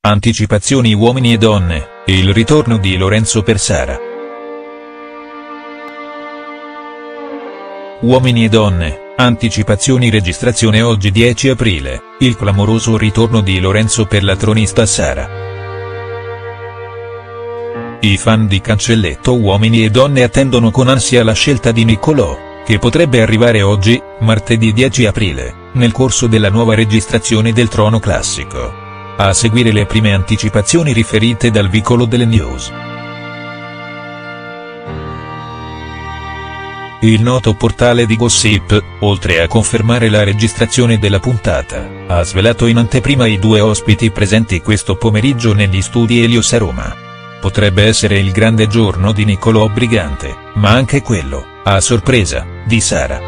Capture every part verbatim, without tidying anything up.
Anticipazioni uomini e donne, e il ritorno di Lorenzo per Sara. Uomini e donne, anticipazioni registrazione oggi dieci aprile, il clamoroso ritorno di Lorenzo per la tronista Sara. I fan di Cancelletto uomini e donne attendono con ansia la scelta di Niccolò, che potrebbe arrivare oggi, martedì dieci aprile, nel corso della nuova registrazione del Trono Classico. A seguire le prime anticipazioni riferite dal vicolo delle news. Il noto portale di Gossip, oltre a confermare la registrazione della puntata, ha svelato in anteprima i due ospiti presenti questo pomeriggio negli studi Helios a Roma. Potrebbe essere il grande giorno di Niccolò Brigante, ma anche quello, a sorpresa, di Sara.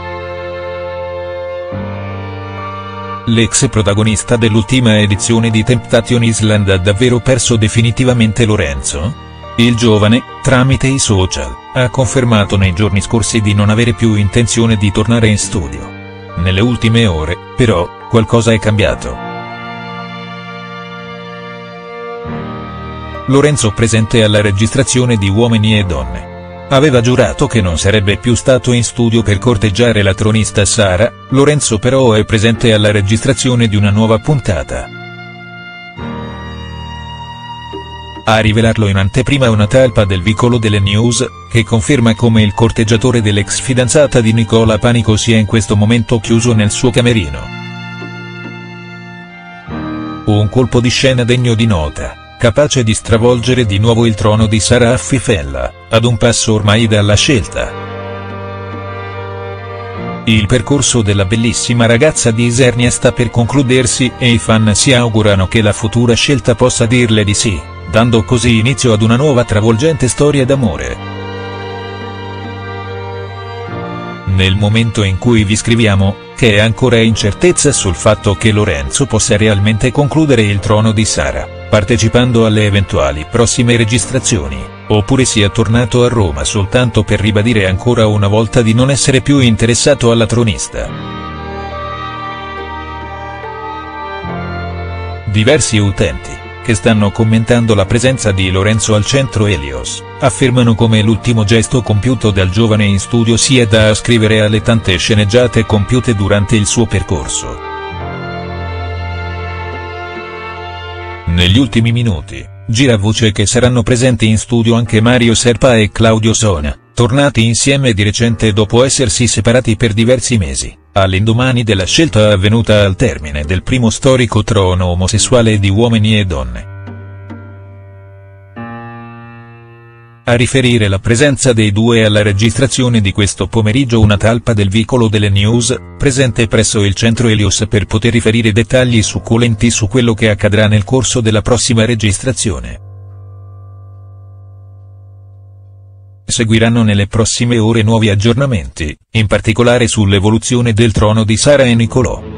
L'ex protagonista dell'ultima edizione di Temptation Island ha davvero perso definitivamente Lorenzo? Il giovane, tramite i social, ha confermato nei giorni scorsi di non avere più intenzione di tornare in studio. Nelle ultime ore, però, qualcosa è cambiato. Lorenzo presente alla registrazione di Uomini e Donne. Aveva giurato che non sarebbe più stato in studio per corteggiare la tronista Sara, Lorenzo però è presente alla registrazione di una nuova puntata. A rivelarlo in anteprima una talpa del vicolo delle news, che conferma come il corteggiatore dell'ex fidanzata di Nicola Panico sia in questo momento chiuso nel suo camerino. Un colpo di scena degno di nota, capace di stravolgere di nuovo il trono di Sara a Fifella, ad un passo ormai dalla scelta. Il percorso della bellissima ragazza di Isernia sta per concludersi e i fan si augurano che la futura scelta possa dirle di sì, dando così inizio ad una nuova travolgente storia d'amore. Nel momento in cui vi scriviamo, che è ancora incertezza sul fatto che Lorenzo possa realmente concludere il trono di Sara, partecipando alle eventuali prossime registrazioni, oppure sia tornato a Roma soltanto per ribadire ancora una volta di non essere più interessato alla tronista. Diversi utenti, che stanno commentando la presenza di Lorenzo al centro Helios, affermano come l'ultimo gesto compiuto dal giovane in studio sia da ascrivere alle tante sceneggiate compiute durante il suo percorso. Negli ultimi minuti, gira voce che saranno presenti in studio anche Mario Serpa e Claudio Sona, tornati insieme di recente dopo essersi separati per diversi mesi, all'indomani della scelta avvenuta al termine del primo storico trono omosessuale di Uomini e Donne. A riferire la presenza dei due alla registrazione di questo pomeriggio una talpa del vicolo delle news, presente presso il centro Helios per poter riferire dettagli succulenti su quello che accadrà nel corso della prossima registrazione. Seguiranno nelle prossime ore nuovi aggiornamenti, in particolare sull'evoluzione del trono di Sara e Niccolò.